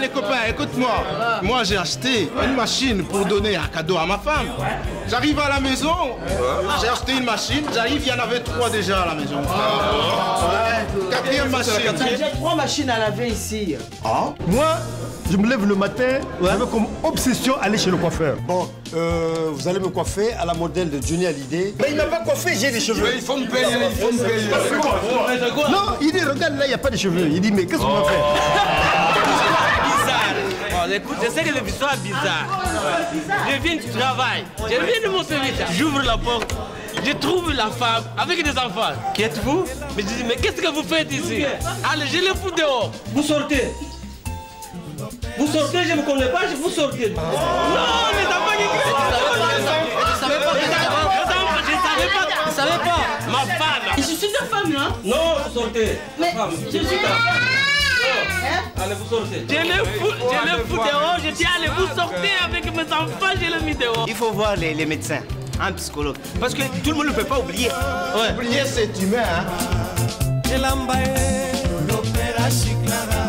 les copains, écoute-moi. Moi, j'ai acheté une machine pour donner un cadeau à ma femme. J'arrive à la maison, j'ai acheté une machine. J'arrive, il y en avait 3 déjà à la maison. Ouais. 4e machine. J'ai 3 machines à laver ici. Ah. Moi, je me lève le matin, j'avais comme obsession aller chez le coiffeur. Bon, vous allez me coiffer à la modèle de Johnny Hallyday. Mais il m'a pas coiffé, j'ai des cheveux. Il faut me payer, il faut me payer. Non, il dit, regarde là, il n'y a pas de cheveux. Il dit, mais qu'est-ce qu'on va faire? Bizarre. Bon, écoute, je sais que l'histoire est bizarre. Je viens du travail, je viens de mon service. J'ouvre la porte, je trouve la femme avec des enfants. Qui êtes-vous? Mais je dis, mais qu'est-ce que vous faites ici? Allez, je les fous dehors. Vous sortez. Vous sortez, je ne me connais pas, vous sortez. Non, les enfants, je savais pas. Ma femme. Je suis ta femme, là. Non, vous sortez. Mais je suis ta femme. Allez, vous sortez. Je les fous dehors, je dis, allez, vous sortez avec mes enfants, je les mis dehors. Il faut voir les médecins, un psychologue. Parce que tout le monde ne peut pas oublier. Ouais. Oublier, c'est humain, hein.